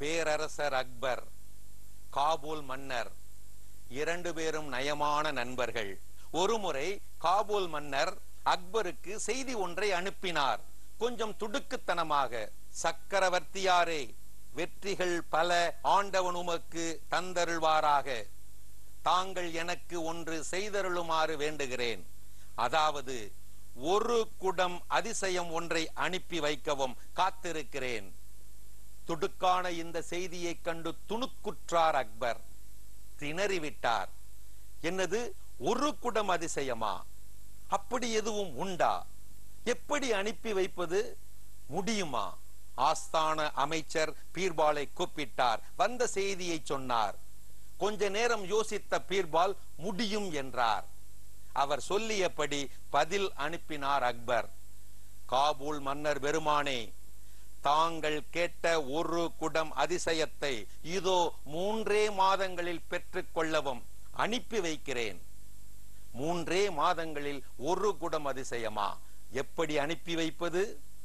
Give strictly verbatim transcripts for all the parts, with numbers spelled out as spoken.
பேரரசர் அக்பர், காபூல் மன்னர் இரண்டு பேரும் நயமான நண்பர்கள். ஒருமுறை காபூல் மன்னர் அக்பருக்கு செய்தி ஒன்றை அனுப்பினார். கொஞ்சம் துடுக்குத்தனமாக, சக்கரவர்த்தியாரே, வெற்றிகள் பல ஆண்டவன் உமக்கு தந்தருள்வாராக. தாங்கள் எனக்கு ஒன்று செய்தருளுமாறு வேண்டுகிறேன். அதாவது ஒரு குடம் அதிசயம் ஒன்றை அனுப்பி வைக்கவும் காத்திருக்கிறேன். துடுக்கான இந்த செய்தியை கண்டு துணுக்குற்றார் அக்பர். திணறிவிட்டார். என்னது, ஒரு குடம் அதிசயமா? அப்படி எதுவும் உண்டா? எப்படி அனுப்பி வைப்பது? முடியுமா? ஆஸ்தான அமைச்சர் பீர்பாலை கூப்பிட்டார். வந்த செய்தியை சொன்னார். கொஞ்ச நேரம் யோசித்த பீர்பால் முடியும் என்றார். அவர் சொல்லியபடி பதில் அனுப்பினார் அக்பர். காபூல் மன்னர் பெருமானே, தாங்கள் கேட்ட ஒரு குடம் அதிசயத்தை இதோ மூன்றே மாதங்களில் பெற்றுக் கொள்ளவும் அனுப்பி வைக்கிறேன். மூன்றே மாதங்களில் ஒரு குடம் அதிசயமா? எப்படி அனுப்பி வைப்பது?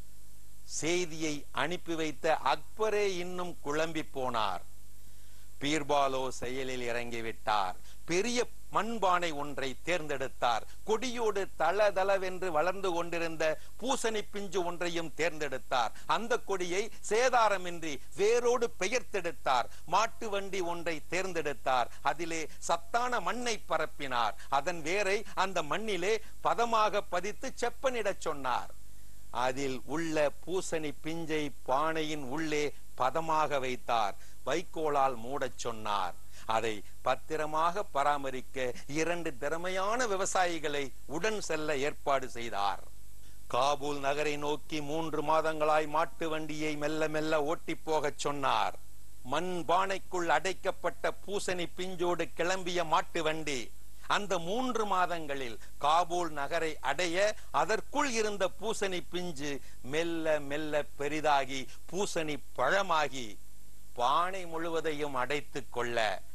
செய்தியை அனுப்பி வைத்த அக்பரே இன்னும் குழம்பி போனார். பீர்பாலோ செயலில் இறங்கிவிட்டார். பெரிய மண்பானை ஒன்றை தேர்ந்தெடுத்தார். கொடியோடு தள தளவென்று வளர்ந்து கொண்டிருந்த பூசணி பிஞ்சு ஒன்றையும் தேர்ந்தெடுத்தார். அந்த கொடியை சேதாரமின்றி வேரோடு பெயர்த்தெடுத்தார். மாட்டு வண்டி ஒன்றை தேர்ந்தெடுத்தார். அதிலே சத்தான மண்ணை பரப்பினார். அதன் வேரை அந்த மண்ணிலே பதமாக பதித்து செப்பனிடச் சொன்னார். அதில் உள்ள பூசணி பிஞ்சை பானையின் உள்ளே பதமாக வைத்தார். வைக்கோலால் மூடச் சொன்னார். அதை பத்திரமாக பராமரிக்க இரண்டு திறமையான விவசாயிகளை உடன் செல்ல ஏற்பாடு செய்தார். காபூல் நகரை நோக்கி மூன்று மாதங்களாய் மாட்டு வண்டியை மெல்ல மெல்ல ஓட்டி போகச் சொன்னார். மண் பானைக்குள் அடைக்கப்பட்ட பூசணி பிஞ்சோடு கிளம்பிய மாட்டு வண்டி அந்த மூன்று மாதங்களில் காபூல் நகரை அடைய அதற்குள் இருந்த பூசணி பிஞ்சு மெல்ல மெல்ல பெரிதாகி பூசணி பழமாகி பானை முழுவதையும் அடைத்துக் கொள்ள,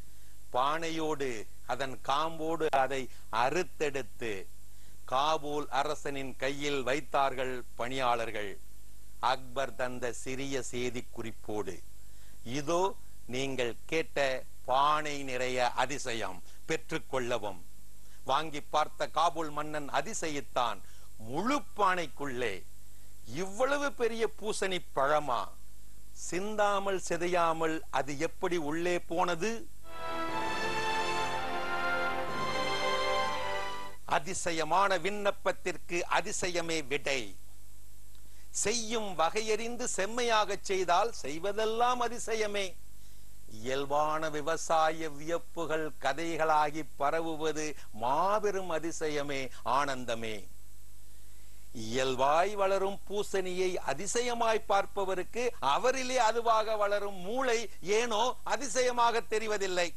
பானையோடு அதன் காம்போடு அதை அறுத்தெடுத்து காபூல் அரசனின் கையில் வைத்தார்கள் பணியாளர்கள். அக்பர் தந்த சிறிய செய்தி குறிப்போடு, இதோ நீங்கள் கேட்ட பானை நிறைய அதிசயம், பெற்றுக்கொள்ளவும். வாங்கி பார்த்த காபூல் மன்னன் அதிசயித்தான். முழு பானைக்குள்ளே இவ்வளவு பெரிய பூசணி பழமா? சிந்தாமல் சிதையாமல் அது எப்படி உள்ளே போனது? அதிசயமான விண்ணப்பத்திற்கு அதிசயமே விடை. செய்யும் வகையறிந்து செம்மையாக செய்தால் செய்வதெல்லாம் அதிசயமே. இயல்பான விவசாய வியப்புகள் கதைகளாகி பரவுவது மாபெரும் அதிசயமே, ஆனந்தமே. இயல்பாய் வளரும் பூசணியை அதிசயமாய் பார்ப்பவருக்கு அவரிலே அதுவாக வளரும் மூளை ஏனோ அதிசயமாக தெரிவதில்லை.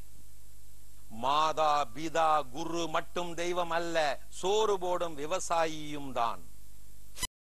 மாதா பிதா குரு மட்டும் தெய்வம் அல்ல, சோறு போடும் விவசாயியும் தான்.